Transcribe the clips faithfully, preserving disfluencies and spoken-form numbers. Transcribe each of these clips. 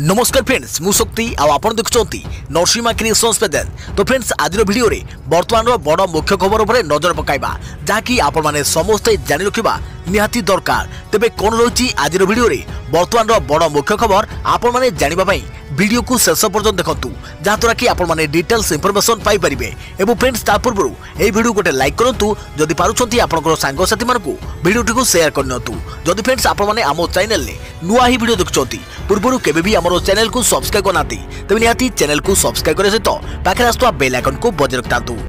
नमस्कार फ्रेंड्स मु शक्ति आपण देखुंती नरसिंहा क्रिएशंस पेजेल। तो फ्रेंड्स आज वीडियो रे वर्तमान बड़ मुख्य खबर उपर नजर पकाइबा जहाँकि आपण माने समस्ते जानि रखिबा निहाती दरकार। तेबे कोन रही आज वीडियो रे वर्तमान बड़ मुख्य खबर आपण माने जानिबा पई वीडियो को शेष पर्यंत देखंतु जहाँद्वारा कि आपण माने डिटेल्स इनफॉरमेशन पाई परिबे। एवं फ्रेंड्स ता पूर्व एई वीडियो गोटे लाइक करंतु जदि पारुछंती आपनकर सांगसाथी मानकु वीडियो को शेयर करनतु। जदि फ्रेंड्स आपण माने आमो चैनल ले नुआ ही वीडियो देखुछंती पूर्व केबे भी हमरो चैनल को सब्सक्राइब करनाती तबे निहाती चैनल को सब्सक्राइब करे सहित पाखे आसुवा बेल आइकन को बजाय रखतांतु।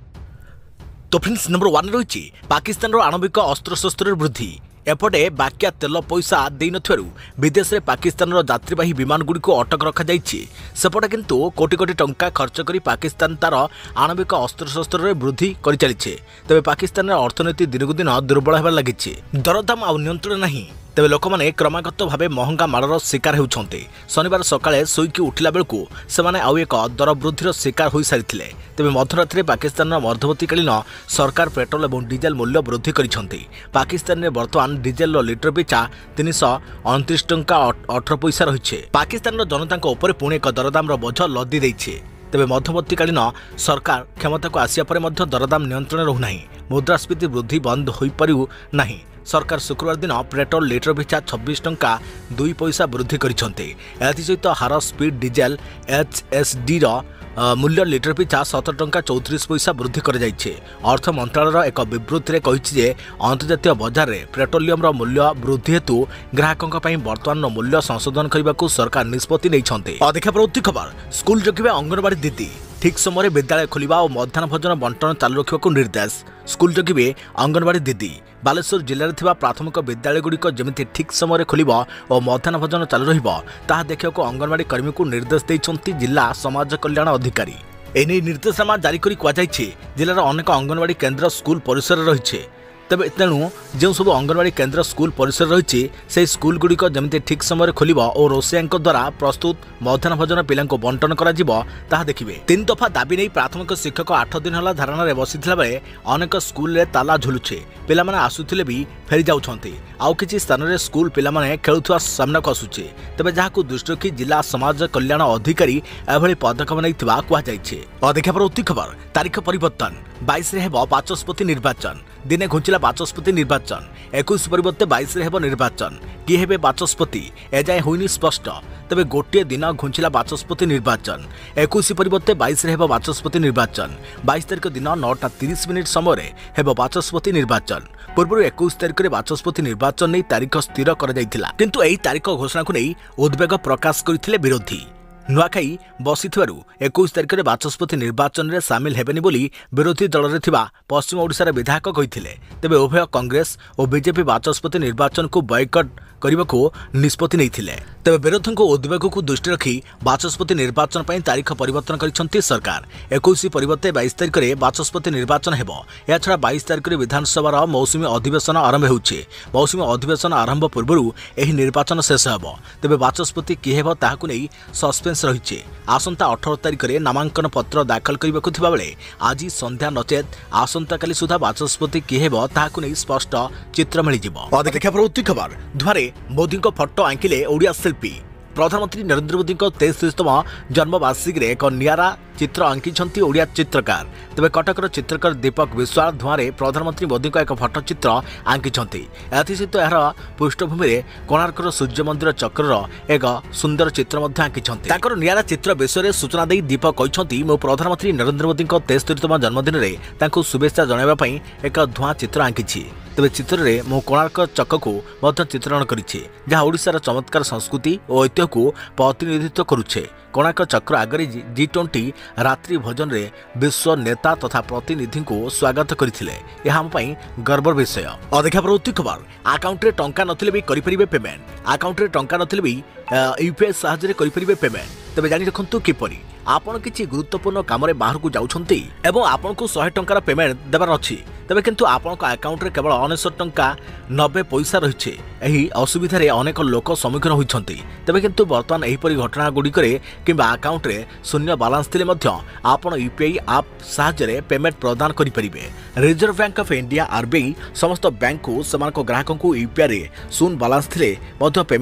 तो फ्रेंड्स नंबर वन रही पाकिस्तान आणविक अस्त्रशस्त्र वृद्धि। एपटे बाक्या तेल पैसा दे नथिबारु विदेश में पाकिस्तान यात्रीवाही विमान गुड़ी को अटक रखा जाइछि। सेपटे किंतु कोटी कोटी टंका खर्च करी पाकिस्तान तार आणविक अस्त्रशस्त्र वृद्धि कर चलीছে। तेबे पाकिस्तान अर्थनीति दिनकु दिन दुर्बल होबार लागिछि। दरदाम आ नियंत्रण नहीं। तेबे लोक माने क्रमागत भाव महंगा माड़र शिकार होउछन्ते। शनिवार सकाळे सोईकी उठिला बेलकु सेमाने आउ एक दर वृद्धिर शिकार होई सारिथिले। तेबे मध्यरात्रि पाकिस्तान मध्यवर्तीकालीन सरकार पेट्रोल और डीजेल मूल्य वृद्धि करिसन्ते। पाकिस्तान में वर्तमान डीजेल लिटर पिछा तीन सौ उनतीस टंका अठारह पैसा रही। पाकिस्तान जनता उपर पुणी एक दरदाम बोझ लदी देइछे। तेबे मध्यवर्तीकालीन सरकार क्षमता को आसिया परे मध्य दरदाम नियंत्रण रहुना। मुद्रास्फीति वृद्धि बंद हो पारु नाही। सरकार शुक्रवार दिन पेट्रोल लिटर पिछा छब्बीस टंका दुई पैसा वृद्धि करिसन्ते। एथिसहित हार speed diesel H S D रो मूल्य लिटर पिछा सतर टंका चौतीस पैसा वृद्धि कर जाइछे। अर्थ मंत्रालय एक विवृत्ति में कहिछि जे अंतर्जातीय बजार में पेट्रोलियम रो मूल्य वृद्धि हेतु ग्राहकों पर वर्तमान मूल्य संशोधन करने को सरकार निष्पत्ति नैछन्ते। अधिक प्रवृत्ति खबर स्कूल जगिबे अंगनवाड़ी दीदी ठीक समय विद्यालय खोलिबा और मध्याह्न भोजन बंटन चालू रखा निर्देश। स्कूल जगिबे अंगनवाड़ी दीदी बालेश्वर जिले में प्राथमिक विद्यालय गुड़िक जमी ठीक समय खोल और मध्याह्न भोजन चालू रहा देखा अंगनवाड़ी कर्मी को निर्देश देइछन्ति जिला समाज कल्याण अधिकारी। एने निर्देशनामा जारी करी कहुଯାଇଛି जिलार अनेक अंगनवाड़ी केन्द्र स्कूल परिसर रही। तेबे तेणु जो सब अंगनवाड़ी केन्द्र स्कूल परिसर रही से स्कूल गुड़िक जमी ठीक समय खोल और रोषिया द्वारा प्रस्तुत मध्याह्न भोजन पिला बंटन करा देखिए। तीन दफा दाबी नहीं प्राथमिक शिक्षक आठ दिन है धारणा बसी बेले अनेक स्कूल ताला झुलुछे। पिला माने आसुथिले भी फेरी जाउछन्ते। आउ किछि स्थान रे स्कूल पिला माने खेलुथुआ सामना को आसुछे। तेबे जहाकु दृष्टि रखी जिला समाज कल्याण अधिकारी एभली पदक्षेप नैथिबा कुआ जाइछे। अधिक प्रवृत्ति खबर तारीख परिवर्तन बाईस रे हेबो बाचस्पति निर्वाचन। दिने घुंचिला बाचस्पति निर्वाचन इक्कीस परिवर्ते बाईस रे हेबो निर्वाचन। किए हेबे बाचस्पति एजाए होइनी स्पष्ट। तेबे गोटे दिन घुंचिला बाचस्पति निर्वाचन इक्कीस परिवर्ते बाईस रे हेबो बाचस्पति निर्वाचन। बाईस तारीख दिन नौटा तीस मिनिट समय हेबो बाचस्पति निर्वाचन। पूर्व इक्कीस तारीख में बाचस्पति निर्वाचन नहीं तारीख स्थिर कर जाइथिला किंतु एही तारीख घोषणा को नहीं उद्वेग प्रकाश करथिले विरोधी। नुआखाई बसी इक्कीस तारीख में बाचस्पति निर्वाचन में सामिल हेबेनी बोली विरोधी दल में थिबा पश्चिम ओडिशार विधायक कहिथिले। तेबे उभय कांग्रेस और बीजेपी बाचस्पति निर्वाचन को बॉयकट करने को निष्पत्ति नैथिले। तेबे विरोधी को उद्वेग को दृष्टि रखी बाचस्पति निर्वाचन पर तारीख परिवर्तन करिसंती सरकार। इक्कीस परिवर्ते बाईस तारीख में बाचस्पति निर्वाचन हेबो। या छड़ा बाईस तारीख में विधानसभा मौसुमी अधिवेशन आरंभ होउछे। मौसुमी अधिवेशन आरंभ पूर्व एही निर्वाचन शेष हेबो। तेबे बाचस्पति किए हेबो ताहाकु नै सस्पेंस रही। आसंता अठारह तारीख में नामांकन पत्र दाखल करने को थिबा बेले आज संध्या नचेत आसंता काली सुधा बाचस्पति किए हेबो ताहाकु नै स्पष्ट चित्र मिल जिवो। अधिक प्रवृत्ति खबर धुआरे मोदी को फोटो आंकिले ओडिया शिल्पी। प्रधानमंत्री नरेंद्र मोदी तेस्तरीतम जन्मवार्षिकी एक नियारा चित्र आंकिछन्ति ओडिया चित्रकार। तेबे कटकर चित्रकार दीपक विश्वास धुआरे प्रधानमंत्री मोदी को एक फोटो चित्र आंकिछन्ति। एथिसहित यार पृष्ठभूमि में कोणार्कर सूर्य मंदिर चक्र एक सुंदर चित्र मध्य आंकिछन्ति। ताकर नियारा चित्र विषय सूचना दे दीपक कहिछन्ति मो प्रधानमंत्री नरेंद्र मोदी तेस्तरीतम जन्मदिन में तांको शुभेच्छा जणाइबा पई एक धुआं चित्र आंकिछि। तेबे चित्र में मो कोणार्क चक्र को मध्य चित्रण करिछि जहाँ ओडिशार चमत्कार संस्कृति और ऐतिह्य को प्रतिनिधित्व करुछे। कोणार्क चक्र आगे जी ट्वेंटी रात्रि भोजन रे विश्व नेता तथा प्रतिनिधि को स्वागत करथिले। यह हम पई गर्व विषय। अधिक प्रवृत्ति खबर अकाउंट रे टंका नथिले भी करि परिबे पेमेंट। अकाउंट रे टंका नथिले भी यूपीआई साहाय्य करि परिबे पेमेंट। तबे जानि रखंतु किपरि आपण किछि गुरुत्वपूर्ण काम रे बाहर को जाउछन्ती एवं आपण को सौ टंकार पेमेंट देबार अछि। तेबे किंतु आपण को अकाउंट रे केवल उनसठ टंका नब्बे पैसा रहिछे। एही असुविधा रे अनेक लोक सम्मुखीन होइछन्ती। तेबे किंतु वर्तमान एहीपरि घटना गुडी करे किंबा अकाउंट रे शून्य बैलेंस थिले मध्य आपण यूपीआई ऐप साहाय्य रे पेमेंट प्रदान करि परिबे। Reserve Bank of India RBI समस्त बैंक को समान ग्राहकों को यूपीआई रे शून्य बैलेंस थिले मध्य पेमेंट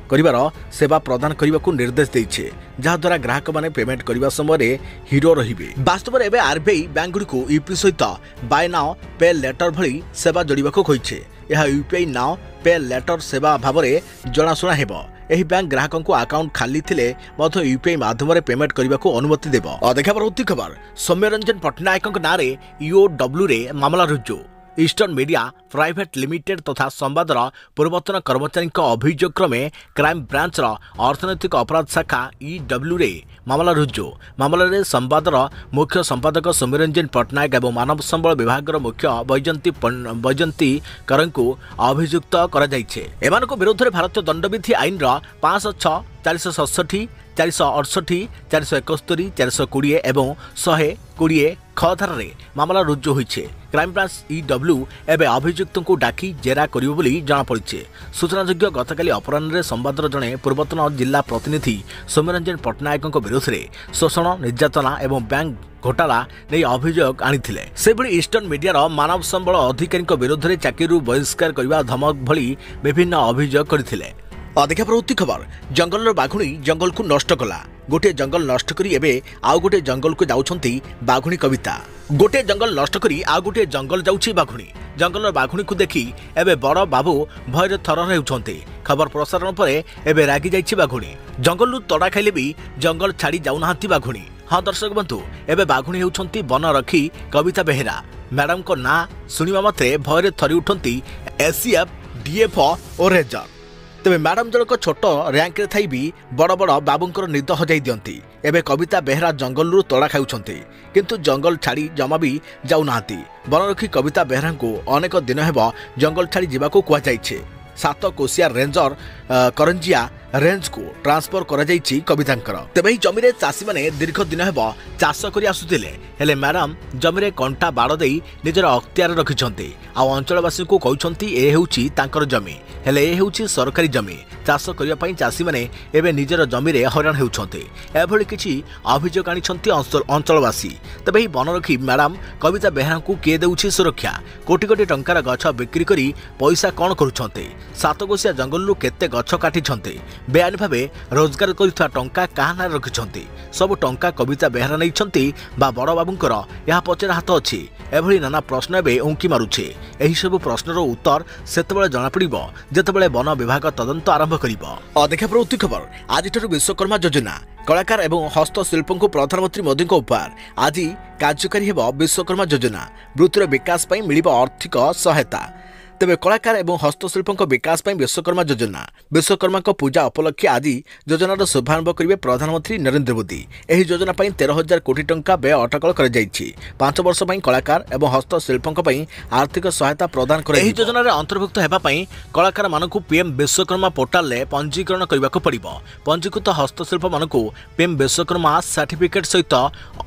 କରିବାର ସେବା ପ୍ରଦାନ କରିବାକୁ ନିର୍ଦ୍ଦେଶ ଦେଇଛି, ଯାହାଦ୍ୱାରା ଗ୍ରାହକମାନେ ପେମେଣ୍ଟ କରିବା ସମୟରେ ହିରୋ ରହିବେ। ବାସ୍ତବରେ ଏବେ ଆରବିଆଇ ବ୍ୟାଙ୍କଗୁଡ଼ିକୁ ୟୁପି ସହିତ ବାଏ ନାଓ ପେ ଲେଟର ଭଳି ସେବା ଯୋଡ଼ିବାକୁ କହିଛି। ଏହା ୟୁପିଆଇ ନାଓ ପେ ଲେଟର ସେବା ଭାବରେ ଜଣାଶୁଣା ହେବ। ଏହି ବ୍ୟାଙ୍କ ଗ୍ରାହକଙ୍କୁ ଆକାଉଣ୍ଟ ଖାଲି ଥିଲେ ମଧ୍ୟ ୟୁପିଆଇ ମାଧ୍ୟମରେ ପେମେଣ୍ଟ କରିବାକୁ ଅନୁମତି ଦେବ। ଅଧିକା ପରବର୍ତ୍ତୀ ଖବର, ସୌମ୍ୟରଞ୍ଜନ ପଟ୍ଟନାୟକଙ୍କ ନାଁରେ ଇଓଡବ୍ଲ୍ୟୁରେ ମାମଲା ରୁଜୁ। ଇଷ୍ଟର୍ଣ୍ଣ ମିଡିଆ ପ୍ରାଇଭେଟ ଲିମିଟେଡ୍ ତଥା ସମ୍ବାଦର ପୂର୍ବତନ କର୍ମଚାରୀଙ୍କ ଅଭିଯୋଗ କ୍ରମେ କ୍ରାଇମବ୍ରାଞ୍ଚର ଅର୍ଥନୈତିକ ଅପରାଧ ଶାଖା ଇଡବ୍ଲ୍ୟୁରେ ମାମଲା ରୁଜୁ। ମାମଲାରେ ସମ୍ବାଦର ମୁଖ୍ୟ ସମ୍ପାଦକ ସୌମ୍ୟରଞ୍ଜନ ପଟ୍ଟନାୟକ ଏବଂ ମାନବ ସମ୍ବଳ ବିଭାଗର ମୁଖ୍ୟ ବୈଜନ୍ତୀ ବୈଜନ୍ତୀ କରଙ୍କୁ ଅଭିଯୁକ୍ତ କରାଯାଇଛି। ଏମାନଙ୍କ ବିରୁଦ୍ଧରେ ଭାରତୀୟ ଦଣ୍ଡବିଧି ଆଇନର ପାଞ୍ଚଶହ ଛଅ ଚାରିଶହ ସତଷଠି ଚାରିଶହ ଅଠଷଠି ଚାରିଶହ ଏକସ୍ତରୀ ଚାରିଶହ କୋଡ଼ିଏ ଏବଂ ଶହେ କୋଡ଼ିଏ ଖ ଧାରାରେ ମାମଲା ରୁଜୁ ହୋଇଛି। କ୍ରାଇମବ୍ରାଞ୍ଚ ଇଡବ୍ଲ୍ୟୁ ଏବେ ଅଭିଯୁକ୍ତଙ୍କୁ ଡାକି ଜେରା କରିବ ବୋଲି ଜଣାପଡ଼ିଛି। ସୂଚନାଯୋଗ୍ୟ, ଗତକାଲି ଅପରାହ୍ନରେ ସମ୍ବାଦର ଜଣେ ପୂର୍ବତନ ଜିଲ୍ଲା ପ୍ରତିନିଧି ସୌମ୍ୟରଞ୍ଜନ ପଟ୍ଟନାୟକଙ୍କ ବିରୋଧରେ ଶୋଷଣ, ନିର୍ଯାତନା ଏବଂ ବ୍ୟାଙ୍କ ଘୋଟାଲା ନେଇ ଅଭିଯୋଗ ଆଣିଥିଲେ। ସେଭଳି ଇଷ୍ଟର୍ଣ୍ଣ ମିଡିଆର ମାନବ ସମ୍ବଳ ଅଧିକାରୀଙ୍କ ବିରୋଧରେ ଚାକିରିରୁ ବହିଷ୍କାର କରିବା, ଧମକ ଭଳି ବିଭିନ୍ନ ଅଭିଯୋଗ କରିଥିଲେ। ଅଧିକା ପ୍ରବୃତ୍ତି ଖବର, ଜଙ୍ଗଲର ବାଘୁଣୀ ଜଙ୍ଗଲକୁ ନଷ୍ଟ କଲା। ଗୋଟିଏ ଜଙ୍ଗଲ ନଷ୍ଟ କରି ଏବେ ଆଉ ଗୋଟିଏ ଜଙ୍ଗଲକୁ ଯାଉଛନ୍ତି ବାଘୁଣୀ କବିତା। ଗୋଟିଏ ଜଙ୍ଗଲ ନଷ୍ଟ କରି ଆଉ ଗୋଟିଏ ଜଙ୍ଗଲ ଯାଉଛି ବାଘୁଣୀ। ଜଙ୍ଗଲର ବାଘୁଣୀକୁ ଦେଖି ଏବେ ବଡ଼ ବାବୁ ଭୟରେ ଥରହର ହେଉଛନ୍ତି। ଖବର ପ୍ରସାରଣ ପରେ ଏବେ ରାଗି ଯାଇଛି ବାଘୁଣୀ। ଜଙ୍ଗଲରୁ ତଡ଼ା ଖାଇଲେ ବି ଜଙ୍ଗଲ ଛାଡ଼ି ଯାଉନାହାନ୍ତି ବାଘୁଣୀ। ହଁ ଦର୍ଶକ ବନ୍ଧୁ, ଏବେ ବାଘୁଣୀ ହେଉଛନ୍ତି ବନରକ୍ଷୀ କବିତା ବେହେରା। ମ୍ୟାଡାମଙ୍କ ନାଁ ଶୁଣିବା ମାତ୍ରେ ଭୟରେ ଥରି ଉଠନ୍ତି ଏସିଏଫ୍, ଡିଏଫ୍ ଓ ରେଞ୍ଜର। ତେବେ ମ୍ୟାଡାମ ଜଣକ ଛୋଟ ର୍ୟାଙ୍କରେ ଥାଇ ବି ବଡ଼ ବଡ଼ ବାବୁଙ୍କର ନିଦ ହଜାଇ ଦିଅନ୍ତି। ଏବେ କବିତା ବେହେରା ଜଙ୍ଗଲରୁ ତଡ଼ା ଖାଉଛନ୍ତି, କିନ୍ତୁ ଜଙ୍ଗଲ ଛାଡ଼ି ଜମା ବି ଯାଉନାହାନ୍ତି। ବନରକ୍ଷୀ କବିତା ବେହେରାଙ୍କୁ ଅନେକ ଦିନ ହେବ ଜଙ୍ଗଲ ଛାଡ଼ି ଯିବାକୁ କୁହାଯାଇଛି। ସାତ କୋଶିଆ ରେଞ୍ଜର କରଞ୍ଜିଆ ରେଞ୍ଜକୁ ଟ୍ରାନ୍ସଫର କରାଯାଇଛି କବିତାଙ୍କର। ତେବେ ଏହି ଜମିରେ ଚାଷୀମାନେ ଦୀର୍ଘ ଦିନ ହେବ ଚାଷ କରି ଆସୁଥିଲେ, ହେଲେ ମ୍ୟାଡାମ ଜମିରେ କଣ୍ଟା ବାଡ଼ ଦେଇ ନିଜର ଅକ୍ତିଆର ରଖିଛନ୍ତି। ଆଉ ଅଞ୍ଚଳବାସୀଙ୍କୁ କହୁଛନ୍ତି ଏ ହେଉଛି ତାଙ୍କର ଜମି, ହେଲେ ଏ ହେଉଛି ସରକାରୀ ଜମି। ଚାଷ କରିବା ପାଇଁ ଚାଷୀମାନେ ଏବେ ନିଜର ଜମିରେ ହଇରାଣ ହେଉଛନ୍ତି। ଏଭଳି କିଛି ଅଭିଯୋଗ ଆଣିଛନ୍ତି ଅଞ୍ଚଳବାସୀ। ତେବେ ଏହି ବନରକ୍ଷୀ ମ୍ୟାଡାମ କବିତା ବେହେରାଙ୍କୁ କିଏ ଦେଉଛି ସୁରକ୍ଷା? କୋଟି କୋଟି ଟଙ୍କାର ଗଛ ବିକ୍ରି କରି ପଇସା କ'ଣ କରୁଛନ୍ତି? ସାତକୋଶିଆ ଜଙ୍ଗଲରୁ କେତେ ଗଛ କାଟିଛନ୍ତି? ବେଆଇନ ଭାବେ ରୋଜଗାର କରୁଥିବା ଟଙ୍କା କାହା ନାଁରେ ରଖିଛନ୍ତି? ସବୁ ଟଙ୍କା କବିତା ବେହେରା ନେଇଛନ୍ତି ବା ବଡ଼ ବାବୁଙ୍କର ଏହା ପଛରେ ହାତ ଅଛି? ଏଭଳି ନାନା ପ୍ରଶ୍ନ ଏବେ ଉଙ୍କି ମାରୁଛି। ଏହିସବୁ ପ୍ରଶ୍ନର ଉତ୍ତର ସେତେବେଳେ ଜଣାପଡ଼ିବ ଯେତେବେଳେ ବନ ବିଭାଗ ତଦନ୍ତ ଆରମ୍ଭ କରିବ। ଅଧିକା ପ୍ରବୃତ୍ତି ଖବର, ଆଜିଠାରୁ ବିଶ୍ୱକର୍ମା ଯୋଜନା। କଳାକାର ଏବଂ ହସ୍ତଶିଳ୍ପଙ୍କୁ ପ୍ରଧାନମନ୍ତ୍ରୀ ମୋଦିଙ୍କ ଉପହାର। ଆଜି କାର୍ଯ୍ୟକାରୀ ହେବ ବିଶ୍ୱକର୍ମା ଯୋଜନା। ବୃତ୍ତିର ବିକାଶ ପାଇଁ ମିଳିବ ଆର୍ଥିକ ସହାୟତା। ତେବେ କଳାକାର ଏବଂ ହସ୍ତଶିଳ୍ପଙ୍କ ବିକାଶ ପାଇଁ ବିଶ୍ୱକର୍ମା ଯୋଜନା। ବିଶ୍ୱକର୍ମାଙ୍କ ପୂଜା ଉପଲକ୍ଷେ ଆଜି ଯୋଜନାର ଶୁଭାରମ୍ଭ କରିବେ ପ୍ରଧାନମନ୍ତ୍ରୀ ନରେନ୍ଦ୍ର ମୋଦି। ଏହି ଯୋଜନା ପାଇଁ ତେର ହଜାର କୋଟି ଟଙ୍କା ବ୍ୟୟ ଅଟକଳ କରାଯାଇଛି। ପାଞ୍ଚ ବର୍ଷ ପାଇଁ କଳାକାର ଏବଂ ହସ୍ତଶିଳ୍ପଙ୍କ ପାଇଁ ଆର୍ଥିକ ସହାୟତା ପ୍ରଦାନ କରାଯିବ। ଏହି ଯୋଜନାରେ ଅନ୍ତର୍ଭୁକ୍ତ ହେବା ପାଇଁ କଳାକାରମାନଙ୍କୁ ପିଏମ୍ ବିଶ୍ୱକର୍ମା ପୋର୍ଟାଲରେ ପଞ୍ଜୀକରଣ କରିବାକୁ ପଡ଼ିବ। ପଞ୍ଜୀକୃତ ହସ୍ତଶିଳ୍ପମାନଙ୍କୁ ପିଏମ୍ ବିଶ୍ୱକର୍ମା ସାର୍ଟିଫିକେଟ୍ ସହିତ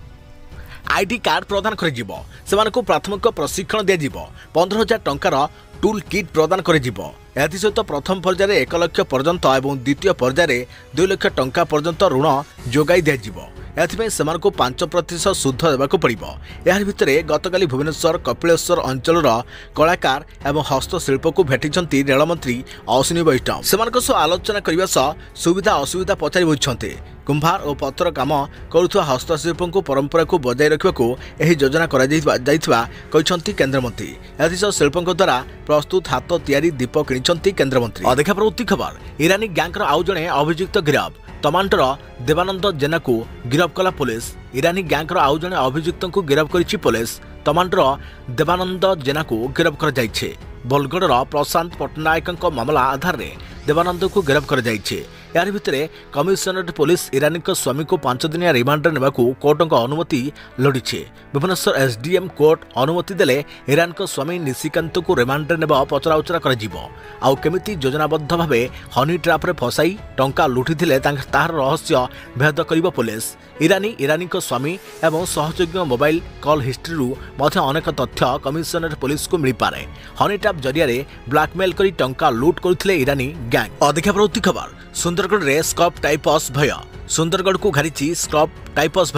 ଆଇଡି କାର୍ଡ ପ୍ରଦାନ କରାଯିବ। ସେମାନଙ୍କୁ ପ୍ରାଥମିକ ପ୍ରଶିକ୍ଷଣ ଦିଆଯିବ। ପନ୍ଦର ହଜାର ଟଙ୍କାର ଟୁଲ୍ କିଟ୍ ପ୍ରଦାନ କରାଯିବ। ଏଥିସହିତ ପ୍ରଥମ ପର୍ଯ୍ୟାୟରେ ଏକ ଲକ୍ଷ ପର୍ଯ୍ୟନ୍ତ ଏବଂ ଦ୍ୱିତୀୟ ପର୍ଯ୍ୟାୟରେ ଦୁଇ ଲକ୍ଷ ଟଙ୍କା ପର୍ଯ୍ୟନ୍ତ ଋଣ ଯୋଗାଇ ଦିଆଯିବ। ଏଥିପାଇଁ ସେମାନଙ୍କୁ ପାଞ୍ଚ ପ୍ରତିଶତ ସୁଧ ଦେବାକୁ ପଡ଼ିବ। ଏହାର ଭିତରେ ଗତକାଲି ଭୁବନେଶ୍ୱର କପିଳେଶ୍ୱର ଅଞ୍ଚଳର କଳାକାର ଏବଂ ହସ୍ତଶିଳ୍ପକୁ ଭେଟିଛନ୍ତି ରେଳମନ୍ତ୍ରୀ ଅଶ୍ୱିନୀ ବୈଷ୍ଣବ। ସେମାନଙ୍କ ସହ ଆଲୋଚନା କରିବା ସହ ସୁବିଧା ଅସୁବିଧା ପଚାରି ବୁଝିଛନ୍ତି। କୁମ୍ଭାର ଓ ପଥର କାମ କରୁଥିବା ହସ୍ତଶିଳ୍ପଙ୍କୁ ପରମ୍ପରାକୁ ବଜାୟ ରଖିବାକୁ ଏହି ଯୋଜନା କରାଯାଇଥିବା କହିଛନ୍ତି କେନ୍ଦ୍ରମନ୍ତ୍ରୀ। ଏଥିସହ ଶିଳ୍ପଙ୍କ ଦ୍ୱାରା ପ୍ରସ୍ତୁତ ହାତ ତିଆରି ଦୀପ କିଣିଛନ୍ତି କେନ୍ଦ୍ରମନ୍ତ୍ରୀ। ଅଧିକା ପ୍ରବୃତ୍ତି ଖବର, ଇରାନୀ ଗ୍ୟାଙ୍ଗର ଆଉ ଜଣେ ଅଭିଯୁକ୍ତ ଗିରଫ। ତମାଣ୍ଡର ଦେବାନନ୍ଦ ଜେନାକୁ ଗିରଫ କଲା ପୋଲିସ। ଇରାନୀ ଗ୍ୟାଙ୍ଗର ଆଉ ଜଣେ ଅଭିଯୁକ୍ତଙ୍କୁ ଗିରଫ କରିଛି ପୋଲିସ। ତମାଣ୍ଡର ଦେବାନନ୍ଦ ଜେନାକୁ ଗିରଫ କରାଯାଇଛି। ବୋଲଗଡ଼ର ପ୍ରଶାନ୍ତ ପଟ୍ଟନାୟକଙ୍କ ମାମଲା ଆଧାରରେ ଦେବାନନ୍ଦଙ୍କୁ ଗିରଫ କରାଯାଇଛି। ଏହାର ଭିତରେ କମିଶନରେଟ୍ ପୋଲିସ ଇରାନୀଙ୍କ ସ୍ୱାମୀଙ୍କୁ ପାଞ୍ଚ ଦିନିଆ ରିମାଣ୍ଡରେ ନେବାକୁ କୋର୍ଟଙ୍କ ଅନୁମତି ଲୋଡ଼ିଛି। ଭୁବନେଶ୍ୱର ଏସ୍ଡିଏମ୍ କୋର୍ଟ ଅନୁମତି ଦେଲେ ଇରାନୀଙ୍କ ସ୍ୱାମୀ ନିଶିକାନ୍ତଙ୍କୁ ରିମାଣ୍ଡରେ ନେବା ପଚରାଉଚରା କରାଯିବ। ଆଉ କେମିତି ଯୋଜନାବଦ୍ଧ ଭାବେ ହନି ଟ୍ରାପ୍ରେ ଫସାଇ ଟଙ୍କା ଲୁଟିଥିଲେ ତାହାର ରହସ୍ୟ ଭେଦ କରିବ ପୋଲିସ। ଇରାନୀ ଇରାନୀଙ୍କ ସ୍ୱାମୀ ଏବଂ ସହଯୋଗୀଙ୍କ ମୋବାଇଲ କଲ୍ ହିଷ୍ଟ୍ରିରୁ ମଧ୍ୟ ଅନେକ ତଥ୍ୟ କମିଶନରେଟ୍ ପୋଲିସକୁ ମିଳିପାରେ। ହନି ଟ୍ରାପ୍ ଜରିଆରେ ବ୍ଲାକମେଲ୍ କରି ଟଙ୍କା ଲୁଟ୍ କରୁଥିଲେ ଇରାନୀ ଗ୍ୟାଙ୍ଗ। ଅଧିକା ପ୍ରବୃତ୍ତି ଖବର, ସୁନ୍ଦରଗଡ଼ରେ ସ୍କପ୍ ଟାଇପସ୍ ଭୟ। ସୁନ୍ଦରଗଡ଼କୁ ଘାରିଛି ସ୍କପ୍ ଟାଇପସ୍ ଭୟ।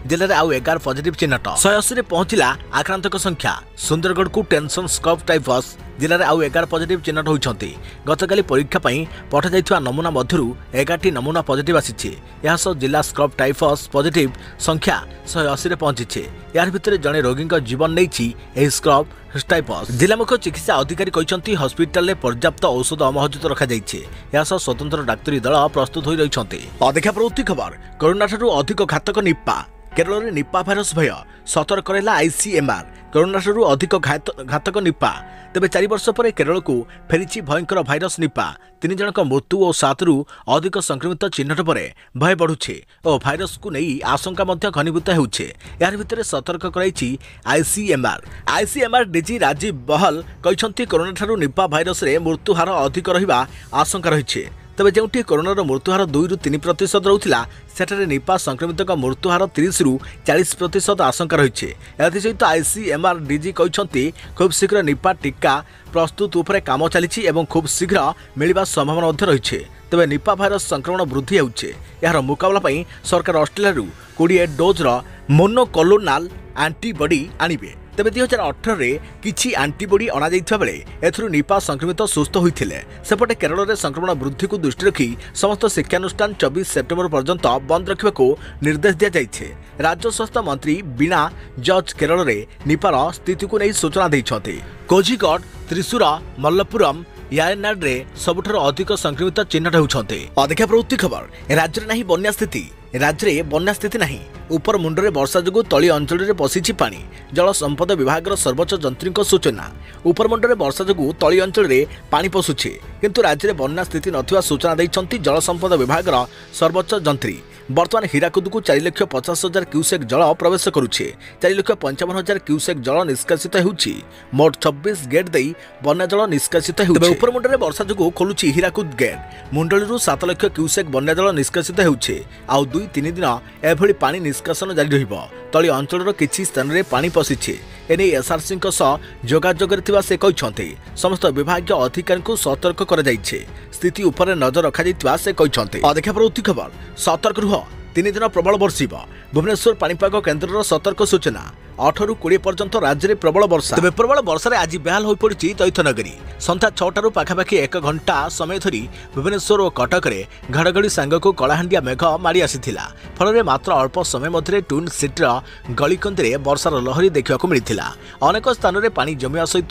जिले में आउ एगार पॉजिटिव चिन्हट शहे अशी पहुंचला आक्रांतक संख्या सुंदरगढ़ को टेंशन स्कब टाइफस जिले में आउ एगार पॉजिटिव चिन्हट होती गतकाली परीक्षा पठा जाइथिबा नमूना मध्यरु एगारटी नमूना पॉजिटिव आसीछि यह सह जिला स्कब टाइफस पॉजिटिव संख्या शहे अशी पहुंची यार भितर जड़े रोगी जीवन नहीं स्क्रब टाइफस जिला मुख्य चिकित्सा अधिकारी कहते हस्पिटाल में पर्याप्त औषध महजूद रखा स्वतंत्र डाक्तरी दल प्रस्तुत हो रही अदेखा परवर्ती खबर कोरोना ठारू अधिक घातक निपा केरल में निपा भाइरस भय सतर्क रहा आईसीएमआर कोरोना ठारू अधिक घातक निपा तेज चार वर्ष पर केरल को फेरी भयंकर भाइरस निपा तीन जनक मृत्यु और सात रु अधिक संक्रमित चिन्हट पर भय बढ़ुछे और भाइरस को नहीं आशंका घनीभूत होउछे यार भितर सतर्क कराई ICMR ICMR DG Rajiv Bahl कहते कोरोना ठारू निपा भाइरस रे मृत्यु हार अधिक रहिबा आशंका रही तेज जो कोरोनार मृत्युहार दुई रु तीन प्रतिशत रोला सेठारे निपा संक्रमित मृत्युहार तीस रु चालीस प्रतिशत आशंका रही एसहित आईसीएमआर डीजी कहते खूब शीघ्र निपा टीका प्रस्तुत उपरे काम चली खूब शीघ्र मिलवा संभावना रही तेज निपा भाइरस संक्रमण वृद्धि होउछे यार मुकाबला सरकार ऑस्ट्रेलिया कोड़े डोज्र मोनोक्लोनाल एंटीबॉडी आनिबे तेज दुई हजार अठर किछि एंटीबॉडी अणा बेले एथुरु निपा संक्रमित सुस्थ होते सेपटे केरल में संक्रमण वृद्धि को दृष्टि रखी समस्त शिक्षानुष्ठान चौबीस सेप्टेम्बर पर्यंत बंद रखा निर्देश दि जाइए राज्य स्वास्थ्य मंत्री बीणा जॉर्ज केरल में निपार स्थिति को नहीं सूचना देते कोझिकोड त्रिशूर मल्लपुरम यायनाड रे सबुठार अधिक संक्रमित चिन्हट होउछन्ते अधिका प्रवृत्ति खबर राज्य में नहीं बन्या स्थिति राज्य में बन्या स्थिति नहीं उपर मुंडरे वर्षा जोगु तली अंचल में पशिछि पानी जल संपद विभाग सर्वोच्च जंत्री सूचना उपर मुंडरे वर्षा जोगु तली अंचल में पानी पशुछि किंतु राज्य में बन्या स्थिति नथिबा सूचना दैछन्ति जल संपद विभाग सर्वोच्च जंत्री बर्तमान हीराकुद को चार लाख पचास हजार क्यूसेक जल प्रवेश करुछे चार लाख पंचावन हजार क्यूसेक जल निष्कासित होउछि मोट छब्बीस गेट दे बन्या जल निष्कासित होउछि उपर मुंडरे वर्षा जोगु खोलुछि हीराकुद गेट मुंडलरू सात लाख क्यूसेक बन्या जल निष्कासित होउछि आ दुई तीन दिन एभली पानी निष्कासन जारी रहिबो तली अंचल किछि स्थान में पानी पशिछि एने एसआरसी जोगाजोग से कहते समस्त विभाग अधिकारी को सतर्क कर स्थिति उपर नजर रखा से कहते अधिका प्रवृत्ति खबर सतर्क रुह तीन दिन प्रबल बर्षिब भुवनेश्वर पाणीपाग केन्द्र सतर्क सूचना अठरु कोड़े पर्यंत राज्य में प्रबल वर्षा तेज प्रबल वर्षा आज बेहाल हो पड़ी दैत्यनगरी संध्या छटारू पाखापाखि एक घंटा समय धरी भुवनेश्वर और कटक में घड़घड़ी सांगक कलाहांडिया मेघ माड़ी आसीथिला फल मात्र अल्प समय मध्य ट्विन सिटीर गलिकंदी वर्षार लहरी देखा मिलता अनेक स्थान में पानी जमिया सहित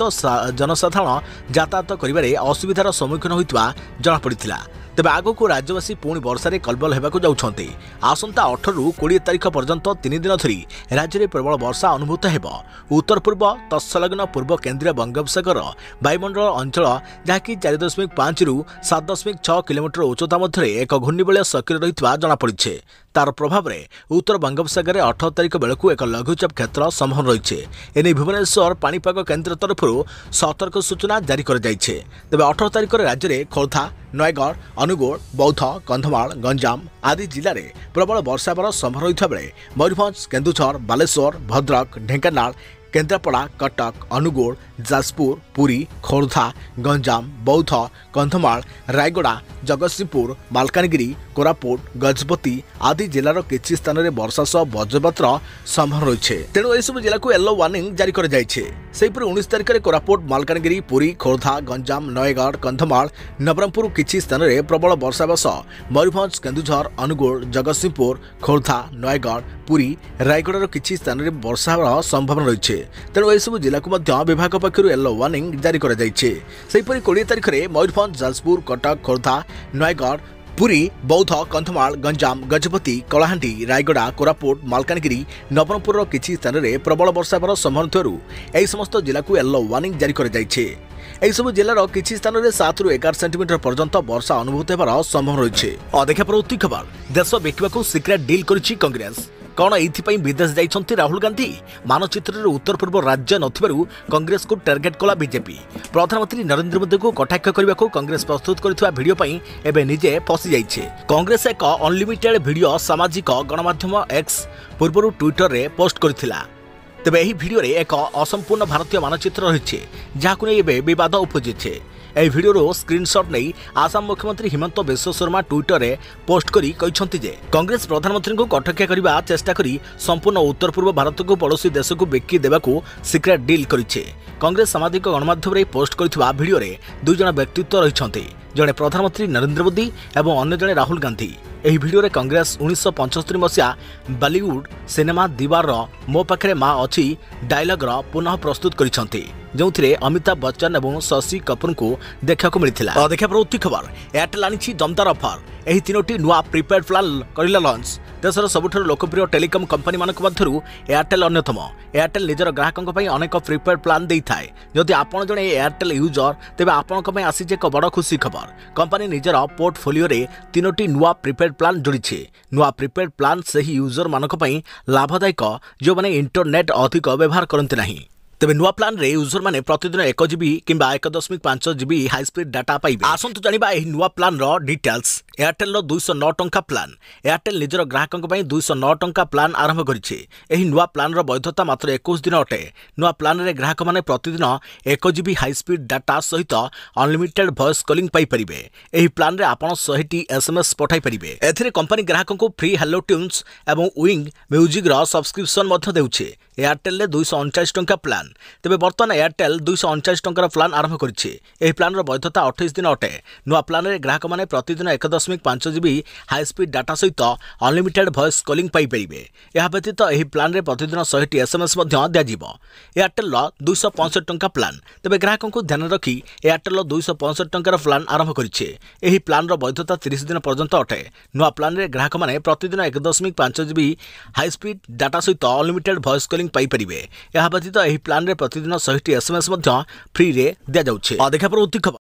जनसाधारण यातायात कर असुविधार सम्मुखीन होता जमापड़ा तेज आग को राज्यवासी पुणी वर्षार कलबल होगा जाऊँच आसंता अठरु कोड़े तारीख पर्यंत तीन दिन धरी राज्य में प्रबल वर्षा अनुभूत हेब उत्तर पूर्व तत्सलग्न पूर्व केन्द्रीय बंगोपसागर वायुमंडल अंचल जहाँकि चार दशमिक पांच रु सात दशमिक छह किलोमीटर उच्चता मध्य एक घूर्णिबलय सक्रिय रही जमापड़ी तार प्रभाव में उत्तर बंगोपसागर अठर तारीख बेलू एक लघुचाप क्षेत्र संभावना रही एने भुवनेश्वर पाणीपाग केन्द्र तरफ सतर्क सूचना जारी कर तेज अठर तारीख राज्य में खोर्धा नयगढ़ अनुगुल बौद्ध कंधमाल गंजाम आदि जिले में प्रबल वर्षा हेबार संभावना रही बेले मयूरभंज केन्दुझर बालेश्वर भद्रक ढेंकानाल केन्द्रापड़ा कटक अनुगुल जाजपुर पुरी खोर्धा गंजाम बौद्ध कंधमाल रायगड़ा जगतसिंहपुर मालकानगिरी कोरापुट गजपति आदि जिलार किछि स्थान में वर्षा सह वज्रपातर संभावना रही तेणु यह जिला को येलो वार्निंग जारी कर उन्नीस तारीख में कोरापुट मालकानगिरी पुरी खोर्धा गंजाम नयगढ़ कंधमाल नवरंगपुर किछि स्थान में प्रबल वर्षा सह मयूरभंज केन्दुझर अनुगुल जगतसिंहपुर खोर्धा नयगढ़ पुरी रायगड़ार किछि स्थान में वर्षा होबार संभावना रही तेणु यह जिला को विभाग पक्षर येलो वार्निंग जारी कर कोड़े तारीख में मयूरभंज जाजपुर कटक खोर्धा नयगढ़ पुरी बौद्ध कंधमाल गंजाम गजपति कलाहांडी रायगड़ा कोरापुट मालकानगिरी नवरंगपुर किछि स्थान में प्रबल वर्षा होबार संभावना यह समस्त जिला को येलो वार्निंग जारी कर सब जिलार किछि स्थान में सात रु एगार सेंटीमीटर पर्यंत वर्षा अनुभूत होबार संभावना रही अधिका प्रवृत्ति खबर देश बेकिबाकू सिक्रेट डील करिछि कांग्रेस कौन ये विदेश जाइछन्ति राहुल गांधी मानचित्र उत्तर पूर्व राज्य नथिबारु कांग्रेस को टार्गेट कला बीजेपी प्रधानमंत्री नरेंद्र मोदी को कटाक्ष करने को कांग्रेस प्रस्तुत करथिबा वीडियो पई एबे निजे फसी जाइछे कांग्रेस एक अनलिमिटेड वीडियो सामाजिक गणमाध्यम एक्स पूर्व ट्विटर रे पोस्ट करथिला तेबे एही वीडियो रे एक असंपूर्ण भारतीय मानचित्र रहिछे जाहाकु नै एबे विवाद उपजिछे ଏହି ଭିଡିଓର ସ୍କ୍ରିନଶଟ୍ ନେଇ ଆସାମ ମୁଖ୍ୟମନ୍ତ୍ରୀ ହିମନ୍ତ ବିଶ୍ବ ଶର୍ମା ଟ୍ୱିଟରରେ ପୋଷ୍ଟ କରି କହିଛନ୍ତି ଯେ କଂଗ୍ରେସ ପ୍ରଧାନମନ୍ତ୍ରୀଙ୍କୁ କଟକିଆ କରିବା ଚେଷ୍ଟା କରି ସମ୍ପୂର୍ଣ୍ଣ ଉତ୍ତର ପୂର୍ବ ଭାରତକୁ ପଡ଼ୋଶୀ ଦେଶକୁ ବିକି ଦେବାକୁ ସିକ୍ରେଟ ଡିଲ୍ କରିଛି। କଂଗ୍ରେସ ସାମାଜିକ ଗଣମାଧ୍ୟମରେ ପୋଷ୍ଟ କରିଥିବା ଭିଡିଓରେ ଦୁଇ ଜଣ ବ୍ୟକ୍ତିତ୍ୱ ରହିଛନ୍ତି, ଜଣେ ପ୍ରଧାନମନ୍ତ୍ରୀ ନରେନ୍ଦ୍ର ମୋଦି ଏବଂ ଅନ୍ୟ ଜଣେ ରାହୁଲ ଗାନ୍ଧୀ। ଏହି ଭିଡିଓରେ କଂଗ୍ରେସ ଉଣେଇଶହ ପଞ୍ଚସ୍ତରୀ ମସିହା ବଲିଉଡ ସିନେମା ଦିୱାରର ମୋ ପାଖରେ ମା ଅଛି ଡାଇଲଗର ପୁନଃ ପ୍ରସ୍ତୁତ କରିଛନ୍ତି, ଯେଉଁଥିରେ ଅମିତାଭ ବଚ୍ଚନ ଏବଂ ଶଶି କପୁରଙ୍କୁ ଦେଖିବାକୁ ମିଳିଥିଲା। ଦେଖିବା ପରବର୍ତ୍ତୀ ଖବର, ଏୟାରଟେଲ ଆଣିଛି ଦମଦାର ଅଫର। ଏହି ତିନୋଟି ନୂଆ ପ୍ରିପେଡ୍ ପ୍ଲାନ୍ କରିଲା ଲଞ୍ଚ। ଦେଶର ସବୁଠାରୁ ଲୋକପ୍ରିୟ ଟେଲିକମ କମ୍ପାନୀମାନଙ୍କ ମଧ୍ୟରୁ ଏୟାରଟେଲ ଅନ୍ୟତମ। ଏୟାରଟେଲ ନିଜର ଗ୍ରାହକଙ୍କ ପାଇଁ ଅନେକ ପ୍ରିପେଡ୍ ପ୍ଲାନ୍ ଦେଇଥାଏ। ଯଦି ଆପଣ ଜଣେ ଏୟାରଟେଲ ୟୁଜର, ତେବେ ଆପଣଙ୍କ ପାଇଁ ଆସିଛି ଏକ ବଡ଼ ଖୁସି ଖବର। କମ୍ପାନୀ ନିଜର ପୋର୍ଟଫୋଲିଓରେ ତିନୋଟି ନୂଆ ପ୍ରିପେଡ୍ ପ୍ଲାନ୍ ଯୋଡ଼ିଛି। ନୂଆ ପ୍ରିପେଡ୍ ପ୍ଲାନ୍ ସେହି ୟୁଜରମାନଙ୍କ ପାଇଁ ଲାଭଦାୟକ ଯେଉଁମାନେ ଇଣ୍ଟରନେଟ୍ ଅଧିକ ବ୍ୟବହାର କରନ୍ତି ନାହିଁ। ତେବେ ନୂଆ ପ୍ଲାନ୍ରେ ୟୁଜରମାନେ ପ୍ରତିଦିନ ଏକ ଜିବି କିମ୍ବା ଏକ ଦଶମିକ ପାଞ୍ଚ ଜିବି ହାଇସ୍ପିଡ୍ ଡାଟା ପାଇବେ। ଆସନ୍ତୁ ଜାଣିବା ଏହି ନୂଆ ପ୍ଲାନ୍ର ଡିଟେଲ୍ସ। ଏୟାରଟେଲର ଦୁଇଶହ ନଅ ଟଙ୍କା ପ୍ଲାନ୍। ଏୟାରଟେଲ ନିଜର ଗ୍ରାହକଙ୍କ ପାଇଁ ଦୁଇଶହ ନଅ ଟଙ୍କା ପ୍ଲାନ୍ ଆରମ୍ଭ କରିଛି। ଏହି ନୂଆ ପ୍ଲାନ୍ର ବୈଧତା ମାତ୍ର ଏକୋଇଶ ଦିନ ଅଟେ। ନୂଆ ପ୍ଲାନ୍ରେ ଗ୍ରାହକମାନେ ପ୍ରତିଦିନ ଏକ ଜିବି ହାଇସ୍ପିଡ୍ ଡାଟା ସହିତ ଅନଲିମିଟେଡ୍ ଭଏସ୍ କଲିଂ ପାଇପାରିବେ। ଏହି ପ୍ଲାନ୍ରେ ଆପଣ ଶହେଟି ଏସ୍ଏମ୍ଏସ୍ ପଠାଇ ପାରିବେ। ଏଥିରେ କମ୍ପାନୀ ଗ୍ରାହକଙ୍କୁ ଫ୍ରି ହ୍ୟାଲୋ ଟ୍ୟୁନ୍ସ ଏବଂ ୱିଙ୍ଗ ମ୍ୟୁଜିକ୍ର ସବସ୍କ୍ରିପସନ୍ ମଧ୍ୟ ଦେଉଛି। ଏୟାରଟେଲରେ ଦୁଇଶହ ଅଣଚାଳିଶ ଟଙ୍କା ପ୍ଲାନ୍। ତେବେ ବର୍ତ୍ତମାନ ଏୟାରଟେଲ ଦୁଇଶହ ଅଣଚାଳିଶ ଟଙ୍କାର ପ୍ଲାନ୍ ଆରମ୍ଭ କରିଛି। ଏହି ପ୍ଲାନ୍ର ବୈଧତା ଅଠେଇଶ ଦିନ ଅଟେ। ନୂଆ ପ୍ଲାନ୍ରେ ଗ୍ରାହକମାନେ ପ୍ରତିଦିନ ଏକ ଦଶମିକ ପାଞ୍ଚ ଜିବି ହାଇସ୍ପିଡ୍ ଡାଟା ସହିତ ଅନଲିମିଟେଡ୍ ଭଏସ୍ କଲିଂ ପାଇପାରିବେ। ଏହା ବ୍ୟତୀତ ଏହି ପ୍ଲାନ୍ରେ ପ୍ରତିଦିନ ଶହେଟି ଏସ୍ଏମ୍ଏସ୍ ମଧ୍ୟ ଦିଆଯିବ। ଏୟାରଟେଲର ଦୁଇଶହ ପଞ୍ଚଷଠି ଟଙ୍କା ପ୍ଲାନ୍। ତେବେ ଗ୍ରାହକଙ୍କୁ ଧ୍ୟାନରେ ରଖି ଏୟାରଟେଲର ଦୁଇଶହ ପଞ୍ଚଷଠି ଟଙ୍କାର ପ୍ଲାନ୍ ଆରମ୍ଭ କରିଛି। ଏହି ପ୍ଲାନ୍ର ବୈଧତା ତିରିଶ ଦିନ ପର୍ଯ୍ୟନ୍ତ ଅଟେ। ନୂଆ ପ୍ଲାନ୍ରେ ଗ୍ରାହକମାନେ ପ୍ରତିଦିନ ଏକ ଦଶମିକ ପାଞ୍ଚ ଜିବି ହାଇସ୍ପିଡ୍ ଡାଟା ସହିତ ଅନଲିମିଟେଡ୍ ଭଏସ୍ କଲିଂ ପାଇପାରିବେ। ଏହା ବ୍ୟତୀତ ଏହି ପ୍ଲାନ୍ରେ ପ୍ରତିଦିନ ଶହେଟି ଏସ୍ଏମ୍ଏସ୍ ମଧ୍ୟ ଫ୍ରିରେ ଦିଆଯାଉଛି। ଦେଖିବା ପରବର୍ତ୍ତୀ ଖବର।